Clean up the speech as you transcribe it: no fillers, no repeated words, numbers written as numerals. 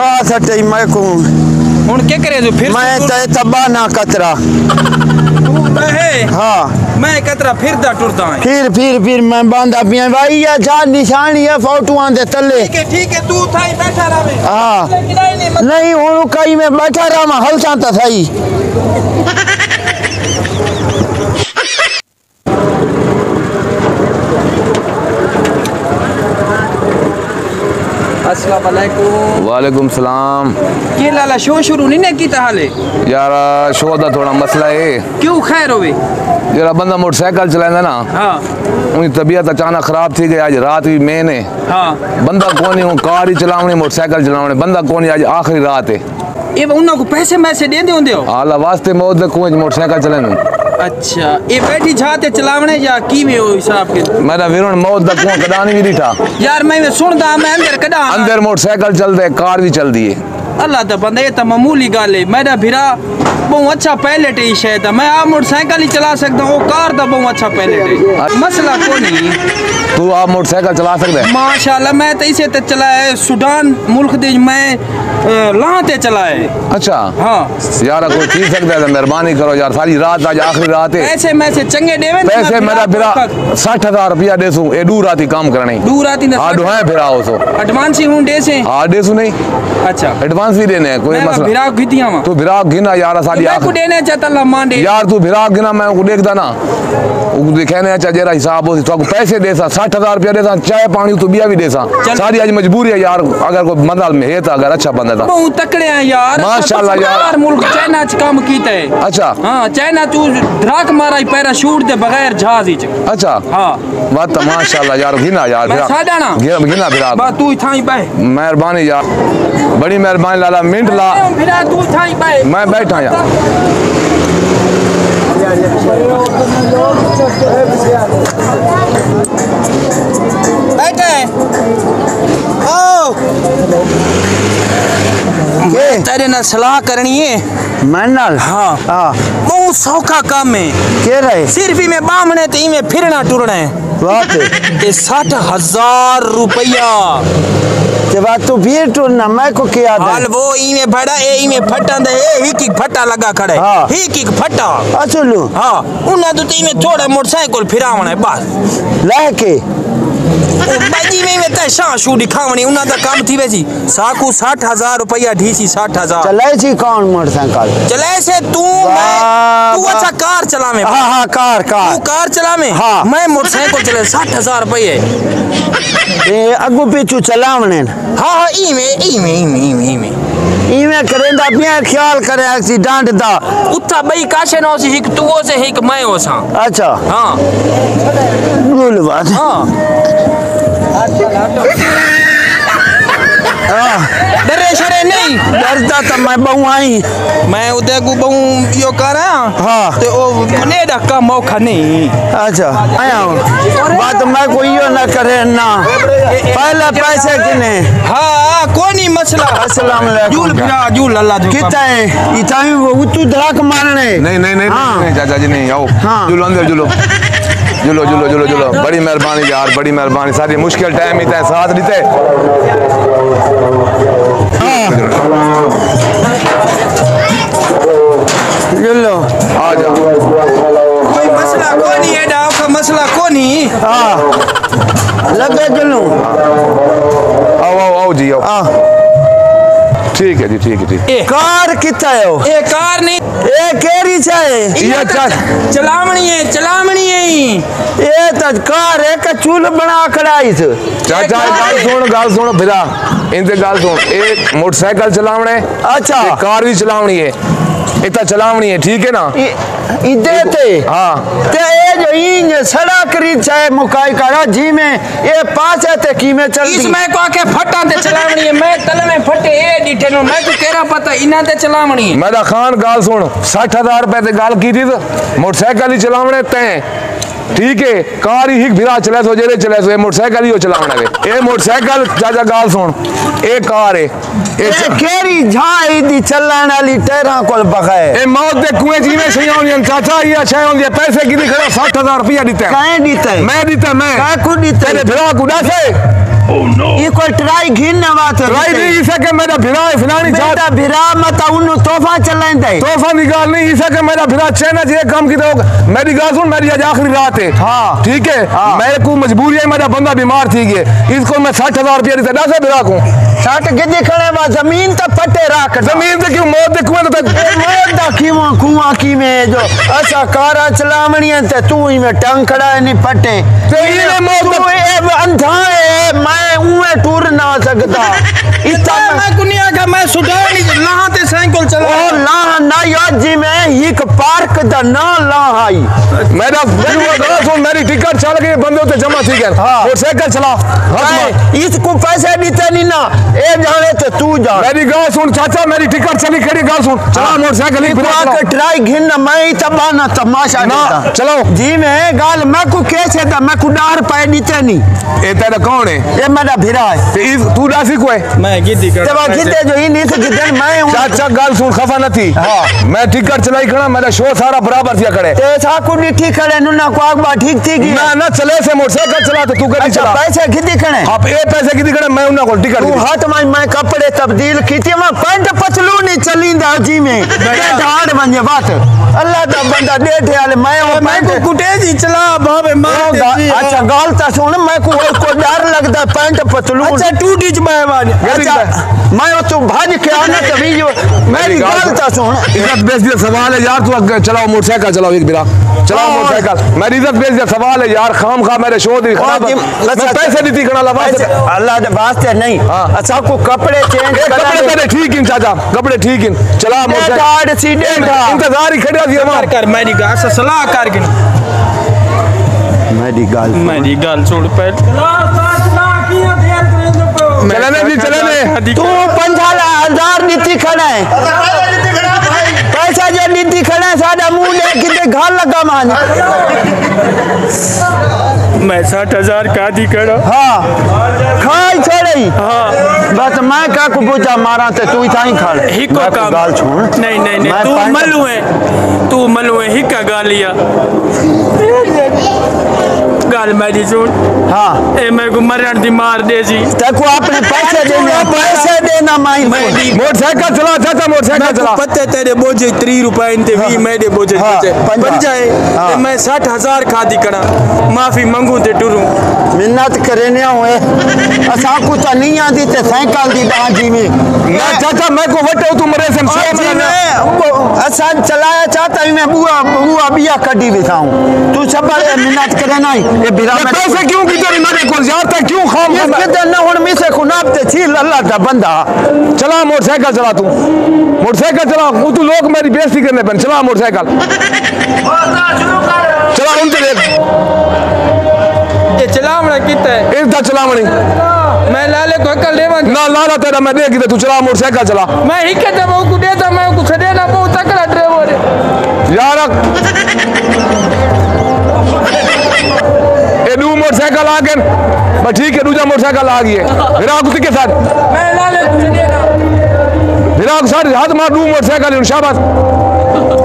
सटे मैं को हुन के करे जो फिर मैं ते तबा ना कतरा हाँ मैं कतरा फिरदा टुरदा है फिर मैं बांधा पिया भाई या जा निशानी है फोटोआं दे तले ठीक है तू थाई बैठा रहे हां नहीं हुन कई में बैठा रहा हलसा त सही अस्सलाम वालेकुम। वालेकुम सलाम। के लाला शो शुरू नहीं ने कीता हाले यार शो दा थोड़ा मसला है। क्यों खैर होवे जरा बंदा मोटरसाइकिल चलांदा ना हां उनकी तबीयत अचानक खराब थी गई आज रात भी मेन है हां बंदा कोनी हूं कार ही चलावणी मोटरसाइकिल चलावणी बंदा कोनी आज आखिरी रात है ये उन्ना को पैसे मैसे दे होंदे हो आला वास्ते मौत दे कोई मोटरसाइकिल चलाने अच्छा ये बैठी जाते चलावणे या की में हो हिसाब के मेरा वीरन मौत दा को कदानी भी दिठा यार मैं सुनदा मैं अंदर कदा अंदर मोटरसाइकिल चलदे कार भी चलदी है अल्लाह दा बंदा ये तो मामूली गल है मेरा भिरा बहुत अच्छा पायलट है शायद मैं आप मोटरसाइकिल ही चला सकता हूँ कार दा बहुत अच्छा पायलट है मसला कोनी तू आप मोटरसाइकिल चला सकते है माशाल्लाह मैं तो इसे चलाया है सूडान मुल्क दे मैं लाते चलाया है अच्छा हाँ यार कोई चीज सकता है मेहरबानी करो यार सारी रात आज आखिरी रात है पैसे मैं से चंगे देवे पैसे मेरा बिरा 60,000 रुपया देसू ए दूर आती काम करनी दूर आती ना हां दुहाए फिरा हो सो एडवांस ही हूं दे से हां देसू नहीं अच्छा एडवांस भी देने कोई मसला भिरा गितिया वा तू भिरा गिना यार सारी मैं को देने चाहता ला मान दे यार तू भिरा गिना मैं को देखदा ना वो दिखाने अच्छा जरा हिसाब हो तो पैसे देसा 60,000 रुपया देसा चाय पानी तू बिया भी देसा सारी आज मजबूरी है यार अगर कोई मदद में है तो अगर अच्छा बंदा था बहुत तकड़े हैं यार माशाल्लाह यार मुल्क चाइना च काम कीता है अच्छा हां चाइना तू धड़ाक मारा ही पैराशूट दे बगैर जहाज ही अच्छा हां बात तो माशाल्लाह यार गिना यार साडाना गिना फिरा बा तू थाई बाय मेहरबानी यार बड़ी मेहरबानी लाला मिनट ला फिरा तू थाई बाय मैं बैठा यार बैठे ओ तेरे ना सलाह करनी है मैं नाल हाँ हां बहुत सौखा काम है के रहे सिर्फ ही में बामने ते में फिरना टुरना है बात ये 60,000 रुपया के बाद तू फिर टूरना मैं को किया था हाल वो ई में भड़ा ए ई में फटा दे एक फटा लगा खड़े हाँ। एक फटा अचलू हां उना तो ती में थोड़ा मोटरसाइकिल फिरावना है बस लेके बाजी में ते शाशू दिखावनी उना दा काम थी वेजी साकू 60,000 रुपया ढीसी 60,000 चले छी कौन मोटरसाइकिल चले से तू अच्छा कार चला में हां कार तू कार चला में हाँ। मैं मोटरसाइकिल चले 60,000 रुपये ए अगु पीछू चलावने हां ई में करेंदा पिया ख्याल करे एक्सीडेंट दा उठा बई काशे नो से एक तू से एक मैं हो सा अच्छा हां बोल बात हां डरे शरे नहीं डरता तो मैं बहु आई मैं उदय को बहु यो करा हाँ ते ओ मने धक्का मौका नहीं अच्छा आया बात मैं कोई यो ना करे ना पहले पैसे किने हाँ कोनी मसला अस्सलाम वालेकुम जूल अल्लाह जो कितना है इताई वो तू धड़क मारने नहीं चाचा जी नहीं आओ हाँ। जुलो अंदर जुलो बड़ी मेहरबानी यार बड़ी मेहरबानी सारी मुश्किल टाइम ही साथ देते जुलो आ जा कोई मसला कोनी है डाव का मसला कोनी हाँ लगे जुलो आओ जी आओ ठीक है जी ठीक है कार कितना है वो ए कार नहीं ए केरी चाहे ये चलावनी है ये तो कार है का चूल बना खड़ाई से चाचा गाल सुन फिरा इनसे गाल सुन एक मोटरसाइकिल चलावने अच्छा कार भी चलावनी है इतना चलावनी है ठीक है ना इधे थे हाँ ते ये जो इन सड़ा करी चाहे मुकाई करा जी में ये पांच है ते की में चलती इसमें को आके फटा ते चलावनी है मैं तल में फटे ए डिठे नो मैं तो केरा पता इना ते चलावनी है मेरा खान गाल सुन 60,000 रुपए ते गाल की थी मोटरसाइकिल ही चलावने ते ठीक है कार ही भिरा चले सो जेरे चले सो ये मोटरसाइकिल ही हो चलावना है ये मोटरसाइकिल चाचा गाल सुन ए कार है ए केरी झाई दी चलाने वाली टेरा कोल बगाए ए मौत दे कुएं जी में सही होंदी चाचा ये अच्छा होंदी पैसे किनी खड़ा 60,000 रुपया दीते काहे दीते मैं दीते मैं का को दीते तेरे भिरा को दसे ये कोई ट्राई घिन बात ट्राई नहीं इसे के मेरा भिरा है फिलानी बेटा भिरा मत उन्हें तोहफा चलाइंदा है तोहफा निकाल नहीं इसे के मेरा भिरा चैना जे काम की तो मेरी गाल सुन मेरी आज आखिरी रात है हाँ ठीक है हाँ। मेरे को मजबूरी है मेरा बंदा बीमार थी गए इसको मैं 60,000 रुपया देता से भिरा को 60 गिद्दी खड़े बा जमीन तो पट्टे रख जमीन से क्यों मौत दे कुएं तो मौत दा कीवा कुआ की में जो असा कारा चलावणी है ते तू ही में टंग खड़ा है नहीं पट्टे ते ये मौत तू ए अंधा है मैं उए टूर ना सकता इतना मैं कुनिया का मैं सुधा नहीं लहा ते साइकिल चला ओ लाह ना याद जी में एक पार्क दा ना लाह आई मेरा सुन मेरी टिकट चल गई बंदे तो जमा थी गए हाँ। मोटरसाइकिल चला इसको पैसे देते नहीं ना ए जाने तो तू जा मेरी गाल सुन चाचा मेरी टिकट चली खड़ी गाल सुन चला मोटरसाइकिल ही फिरा के ट्राई घिन मैं तबाना तमाशा ना देता चलो जी मैं गाल मैं को कैसे था मैं को डार पाए देते नहीं ए तेरा कौन है ये मेरा भिरा है ते तू डासी को है मैं गिद्दी कर तब किते जो ही नहीं से किते मैं हूं चाचा गाल सुन खफा न थी हाँ। मैं टिकट चलाई खड़ा मेरा शो सारा बराबर थिया खड़े ते साकू ठीक खड़े नुना को आगबा ठीक थी की ना ना चले से मोटरसाइकिल चला तो तू कभी अच्छा चला पैसे कितने खड़े आप ए पैसे की खड़े मैं उन्ना को टिकट तू दी। हाथ में मैं कपड़े तब्दील कीते मैं पैंट पतलू नहीं चलींदा जी में ढाड़ बन बात अल्लाह दा बंदा डेठे वाले मैं वो मैं को कुटे जी चला बाबे मार अच्छा गाल ता सुन मैं को डर लगदा पैंट पतलू अच्छा टू डिच मैं वाली अच्छा मैं तो भाज के आना तभी जो मेरी गाल ता सुन इज्जत बेइज्जती का सवाल है यार तू अगर चलाओ मोटरसाइकिल चलाओ एक बिरा चलाओ मोटरसाइकिल मेरी इज्जत बेइज्जती का सवाल है यार खाम खा मेरे शो दी खराब मैं पैसे दी खड़ा लवा अल्लाह दे वास्ते नहीं अच्छा को कपड़े चेंज कपड़े तेरे ठीक इन चाचा कपड़े ठीक इन चला मोटरसाइकिल कार्ड सीधे इंतजार ही खड़ा थी हमार कर मेरी गाल से सलाह कर गिन मेरी गाल छोड़ पहले चलने जी चलने तू 50,000 नीति खड़ा है पैसा जो नीति खड़ा है साडा मुंह देख किते घाल लगा मान मैं 60,000 का दी करो हां खाई छोड़ी हां बस मैं का को पूछा मारा ते तू इथा ही खा ले हिको काम गाल छोड़ नहीं नहीं नहीं तू मलू है हिका गालिया गाल मेरी सुन हां ए मैं को मरण दी मार दे जी तको अपने पैसे देना माई मोटरसाइकिल चला चाचा मोटरसाइकिल चला पत्ते तेरे बोझे 3 रुपए इंते 20 मेरे बोझे बन जाए ते मैं 60,000 खादी करा माफी मांगू ते टुरू मिन्नत करे ने होए असा को तो नहीं आदी ते साइकिल दी बाजी में ना चाचा मैं को वटे तू मरे से असा चलाया चाहता मैं बुआ बिया कडी बिठाऊं तू सब मिन्नत करे नहीं ये बिरा में पैसे क्यों की तेरी मेरे को यार तक क्यों खाम ये किधर न होन में से खुनाब ते छी अल्लाह दा बंदा चला मोटरसाइकिल चला तू मोटरसाइकिल चला तू लोग मेरी बेइज्जती करने पर चला मोटरसाइकिल चला उनसे देख ये चलावना किते इधर चलावनी मैं लाले को अकल देवा ना लाला तेरा मैं देख तू चला मोटरसाइकिल चला मैं हिके ते वो को देता मैं को छदे ना बहुत तकड़ा ड्राइवर यार ये दू मोटरसाइकिल आ गए बस ठीक है दूसरा मोटरसाइकिल आ गई है मेरा कुछ के साथ मैं लाले को छदे ना मेरा साथ हाथ मार दू मोटरसाइकिल शाबाश